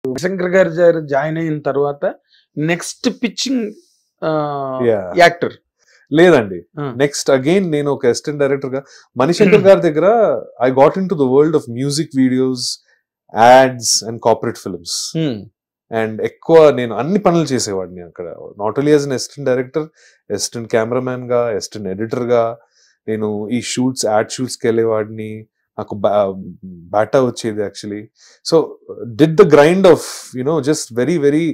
శంకర్ గారు జాయిన్ అయిన తర్వాత నెక్స్ట్ పిచ్చింగ్ యాక్టర్ లేదండి. నెక్స్ట్ అగైన్ నేను ఒక అసిస్టెంట్ డైరెక్టర్ గా మణిశంకర్ గారి దగ్గర I got into the world of music videos, ads and corporate films. And ఎక్కువ నేను అన్ని పనులు చేసేవాడిని అక్కడ. Not only as an assistant director, assistant cameraman గా, అసిస్టెంట్ ఎడిటర్ గా. నేను ఈ షూట్స్, యాడ్ షూట్స్ కి వెళ్ళేవాడిని. నాకు బాటా వచ్చేది actually. So did the grind of just very very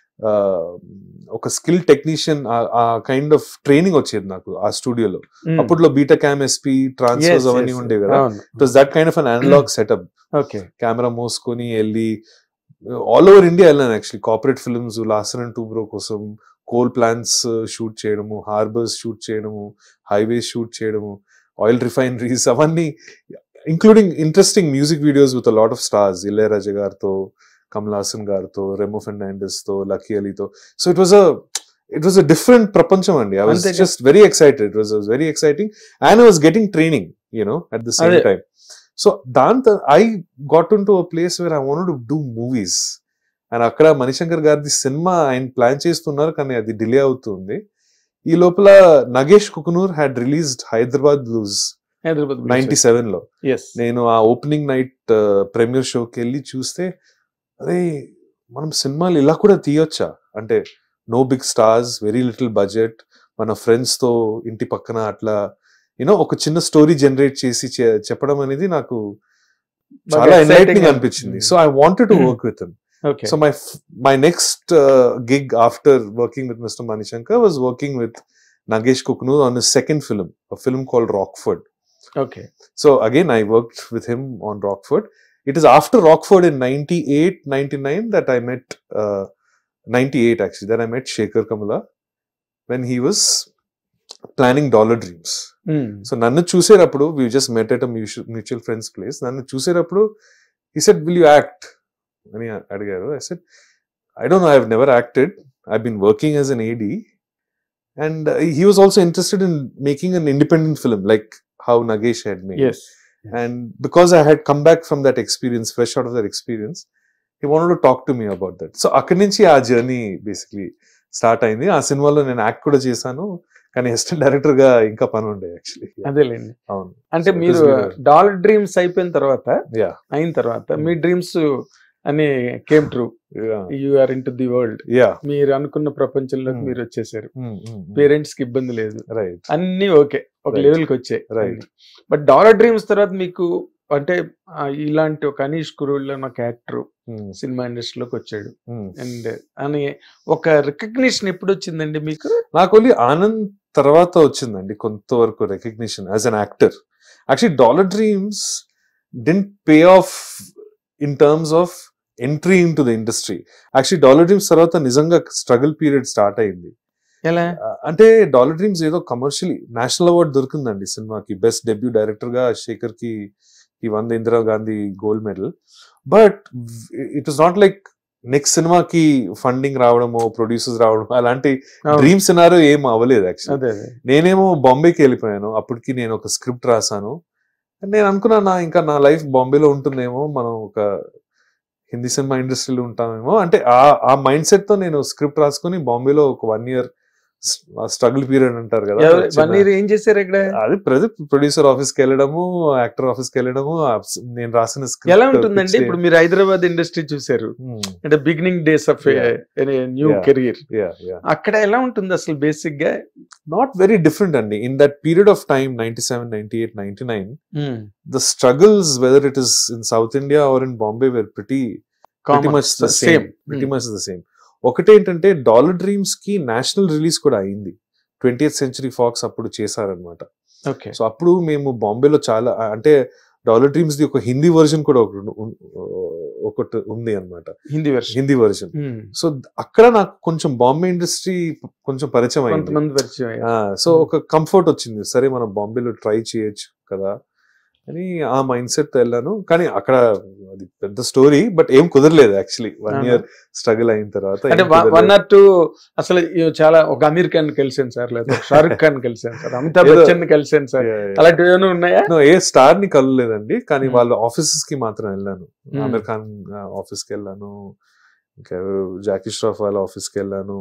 ఒక స్కిల్ టెక్నీషియన్, ఆ కైండ్ ఆఫ్ ట్రైనింగ్ వచ్చేది నాకు ఆ స్టూడియోలో. అప్పట్లో బీటా క్యామ్ ఎస్పీ ట్రాన్స్ఫర్స్ అవన్నీ ఉండేవి కదా. It was that kind of an analog setup. Camera మోసుకొని వెళ్ళి ఆల్ ఓవర్ ఇండియా వెళ్ళాను actually. Corporate films, Larsen and Toubro కోసం కోల్ ప్లాంట్స్ షూట్ చేయడము, హార్బర్స్ షూట్ చేయడము, హైవేస్ షూట్ చేయడము, ఆయిల్ రిఫైనరీస్, అవన్నీ including interesting music videos with lot of stars. Ilaiyaraaja గారితో, కమల్ హాసన్ గారితో, రెమో ఫెర్నాండెస్ తో, లక్కీ అలీతో. So it was a different ప్రపంచం అండి. I was just very excited. It was very exciting and I was getting training at the same time. So I got into a place where I wanted to do movies. And అక్కడ మణిశంకర్ గారిది cinema ఆయన plan చేస్తున్నారు, కానీ అది delay అవుతుంది. ఈ లోపల Nagesh Kukunoor had released Hyderabad blues 97 లో. నేను ఆ ఓపెనింగ్ నైట్ ప్రీమియర్ షోకి వెళ్ళి చూస్తే, అరే మనం సినిమాలు ఇలా కూడా తీయొచ్చా అంటే, no big stars, very little budget, మన ఫ్రెండ్స్ తో ఇంటి పక్కన అట్లా ఒక చిన్న స్టోరీ జనరేట్ చేసి చెప్పడం అనేది నాకు చాలా ఎన్లైటింగ్ అనిపించింది. So I wanted to work with him. So my next gig after working with Mr. Manishankar was working with Nagesh Kukunoor on his second film, a film called Rockford. So again I worked with him on Rockford. It is after Rockford in 98, 99 that I met 98 actually, that I met Shekhar Kamala when he was planning Dollar Dreams. So nannu chuserappudu, we just met at a mutual friend's place. Nannu chuserappudu he said, will you act? అని అడిగారు. I said, I don't know, I've never acted. I've been working as an AD. And he was also interested in making an independent film like how Nagesh had made. And because I had come back from that experience, fresh out of that experience, he wanted to talk to me about that. So akkadi nunchi aa journey basically start ayindi. Aa సినిమాలో నేను act కూడా చేశాను, కానీ assistant director గా ఇంకా పని ఉండే actually. అదేలేండి. అవును. అంటే మీరు డాలర్ డ్రీమ్స్ అయిన తర్వాత మీ డ్రీమ్స్ అని came true. You are into the world. మీరు అనుకున్న ప్రపంచంలోకి మీరు వచ్చేసారు. పేరెంట్స్ కి ఇబ్బంది లేదు, అన్ని ఓకే, ఒక లెవెల్ కి వచ్చాయి. బట్ డాలర్ డ్రీమ్స్ తర్వాత మీకు అంటే ఇలాంటి ఒక అనీష్ కురూల్ అని ఒక యాక్టర్ సినిమా ఇండస్ట్రీలోకి వచ్చాడు. అండ్ అని ఒక రికగ్నిషన్ ఎప్పుడు వచ్చిందండి మీకు? నాకు ఓన్లీ ఆనంద్ తర్వాత వచ్చిందండి కొంతవరకు recognition as an actor. Actually dollar dreams didn't pay off in terms of entry into the industry. Actually dollar dreams తర్వాత నిజంగా స్ట్రగుల్ పీరియడ్ స్టార్ట్ అయింది. అంటే డాలర్ డ్రీమ్స్ ఏదో కమర్షియలీ నేషనల్ అవార్డ్ దొరికిందండి సినిమాకి, బెస్ట్ డెబ్యూ డైరెక్టర్ గా శేఖర్ కి one Indira Gandhi gold medal. But it was not like next సినిమాకి ఫండింగ్ రావడము, ప్రొడ్యూసర్స్ రావడం, అలాంటి డ్రీమ్ సినారో ఏం అవ్వలేదు యాక్చువల్లీ. నేనేమో బాంబేకి వెళ్ళిపోయాను. అప్పటికి నేను ఒక స్క్రిప్ట్ రాసాను. నేను అనుకున్నా ఇంకా నా లైఫ్ బాంబేలో ఉంటుందేమో, మనం ఒక హిందీ సినిమా ఇండస్ట్రీలో ఉంటామేమో. అంటే ఆ మైండ్ సెట్ తో నేను స్క్రిప్ట్ రాసుకుని బాంబేలో ఒక 1 year స్ట్రగుల్ పీరియడ్ అంటారు కదా. 1 year ఏం చేశారు ఇక్కడ? అది ప్రొడ్యూసర్ ఆఫీస్ కి వెళ్ళడము, యాక్టర్ ఆఫీస్ కి వెళ్ళడము, నేను రాసిన స్క్రిప్ట్. ఎలా ఉంటుందండి ఇప్పుడు మీరు హైదరాబాద్ ఇండస్ట్రీ చూసారు, అంటే beginning days of new career, అక్కడ ఎలా ఉంటుంది అసలు? బేసిక్ గా నాట్ వెరీ డిఫరెంట్ అండి. In that period of time 97, 98, 99 the struggles, whether it is in South India or in Bombay, were pretty much the same. ఒకటేంటంటే dollar dreams కి national release కూడా అయింది. 20th Century Fox అప్పుడు చేశారనమాట. So అప్పుడు మేము బాంబేలో చాలా, అంటే డాలర్ డ్రీమ్స్ ది ఒక హిందీ వర్జన్ కూడా ఒకటి ఉంది అనమాట, హిందీ వర్జన్. సో అక్కడ నాకు కొంచెం బాంబే ఇండస్ట్రీ కొంచెం పరిచయం అయింది. సో ఒక కంఫర్ట్ వచ్చింది, సరే మనం బాంబేలో ట్రై చేయొచ్చు కదా అని ఆ మైండ్ సెట్ వెళ్ళాను. కానీ అక్కడ అది పెద్ద స్టోరీ, బట్ ఏం కుదరలేదు యాక్చువల్లీ. 1 year స్ట్రగుల్ అయిన తర్వాత 1 or 2 అసలు చాలా, ఒక అమీర్ ఖాన్ కలిసాను సార్, లేదా షారుఖ్ ఖాన్ కలిసాను సార్, అమితాబ్ బచ్చన్ కలిసాను సార్, అలాంటివి ఏమైనా ఉన్నాయా? ఏ స్టార్ ని కలలేదండి, కానీ వాళ్ళ ఆఫీసెస్ కి మాత్రం వెళ్ళాను. అమీర్ ఖాన్ ఆఫీస్ కి వెళ్ళాను, ఇంకా జాకీ ష్రాఫ్ వాళ్ళ ఆఫీస్కి వెళ్ళాను,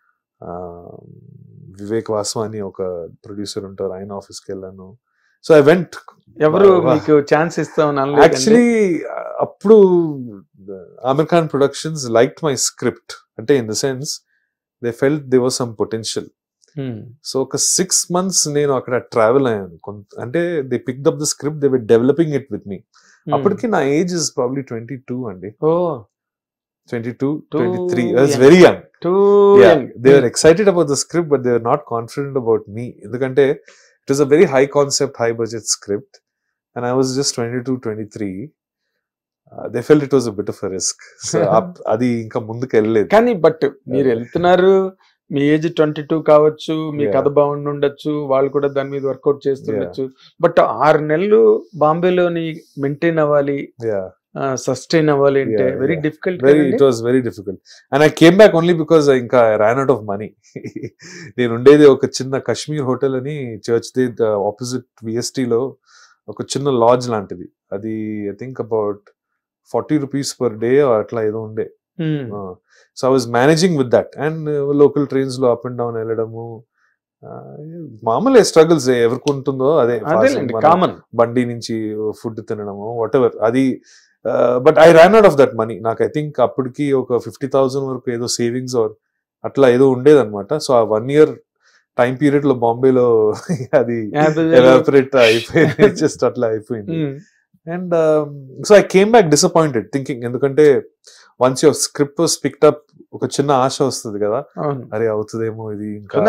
వివేక్ వాస్వాని ఒక ప్రొడ్యూసర్ ఉంటారు, ఆయన ఆఫీస్కి వెళ్ళాను. So I went. ఎవరు మీకు ఛాన్స్ ఇస్తామని యాక్చువల్లీ అప్పుడు Aamir Khan productions liked my script, అంటే in the sense they felt they was some potential. So ఒక 6 months నేను అక్కడ ట్రావెల్ అయ్యాను. అంటే they picked up the script, they were developing it with me. అప్పటికి నా ఏజ్ ఇస్ ప్రాబ్లీ 22 అండి. 22, 23. I was very young. Yeah, they were excited about the script, but they were not confident about me. ఎందుకంటే it was a very high concept, high budget script, and I was just 22, 23. They felt it was a bit of a risk. So అది ఇంకా ముందుకు వెళ్ళలేదు. కానీ but మీరు వెళ్తున్నారు, మీ age 22 కావచ్చు, మీ కథ బాగుండి ఉండొచ్చు, వాళ్ళు కూడా దాని మీద వర్కౌట్ చేస్తుండొచ్చు. బట్ 6 నెలలు బాంబేలోని మెయింటైన్ అవ్వాలి, సస్టైన్ అవ్వాలి అంటే very difficult. It was very difficult. And I came back only because ఇంకా I ran out of money. నేను ఉండేది ఒక చిన్న కాశ్మీర్ హోటల్ అని చర్చ్ దే ఆపోజిట్ VST లో ఒక చిన్న లాడ్జ్ లాంటిది. అది I think about 40 rupees per day అట్లా ఏదో ఉండే. So I was managing with that, and local trains లో అప్ అండ్ డౌన్ వెళ్ళడము, మామూలు స్ట్రగుల్స్ ఎవరికి ఉంటుందో అదే కామన్. బండి నుంచి ఫుడ్ తినడము వాట్ ఎవర్ అది. But I ran out of that money. నాకు ఐ థింక్ అప్పటికి ఒక 50,000 వరకు ఏదో సేవింగ్స్ అట్లా ఏదో ఉండేది అనమాట. సో ఆ 1 year టైం పీరియడ్ లో బాంబేలో అది ఎవాపరేట్ అయిపోయింది, జస్ట్ అట్లా అయిపోయింది. And so I came back disappointed thinking, ఎందుకంటే once your script was picked up ఒక చిన్న ఆశ వస్తుంది కదా, అరే అవుతుందేమో ఇది ఇంకా.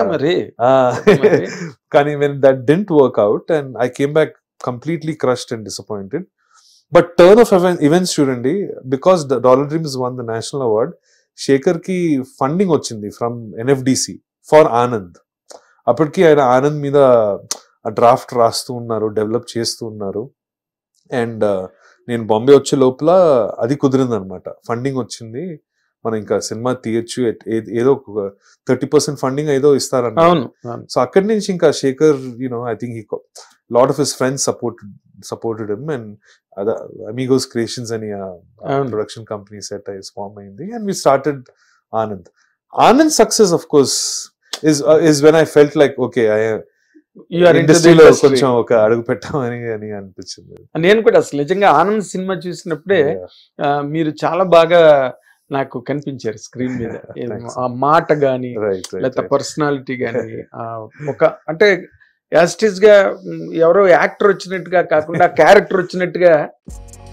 కానీ when that didn't work out and I came back completely crushed and disappointed. But turn of events చూడండి, because the Dollar Dreams won the national award, Shekhar కి ఫండింగ్ వచ్చింది ఫ్రమ్ NFDC ఫర్ ఆనంద్. అప్పటికి ఆయన ఆనంద్ మీద డ్రాఫ్ట్ రాస్తూ ఉన్నారు, డెవలప్ చేస్తూ ఉన్నారు. అండ్ నేను బాంబే వచ్చే లోపల అది కుదిరింది అనమాట, ఫండింగ్ వచ్చింది, మనం ఇంకా సినిమా తీయచ్చు, ఏదో 30% ఫండింగ్ ఏదో ఇస్తారన్న. సో అక్కడి నుంచి ఇంకా Shekhar I think lot of his friends supported him, and Amigos Creations అని ప్రొడక్షన్ కంపెనీ సెట్ అయ్యి ఫార్మ్ అయింది, and we started Anand success of course is when I felt like okay, ఇండస్ట్రీలో కొంచెం ఒక అడుగు పెట్టామని అనిపించింది. నేను కూడా అసలు నిజంగా ఆనంద్ సినిమా చూసినప్పుడే మీరు చాలా బాగా నాకు కనిపించారు స్క్రీన్ మీద. ఆ మాట గాని లేకపోతే పర్సనాలిటీ గాని, ఒక అంటే యాస్టిస్ గా ఎవరో యాక్టర్ వచ్చినట్టుగా కాకుండా క్యారెక్టర్ వచ్చినట్టుగా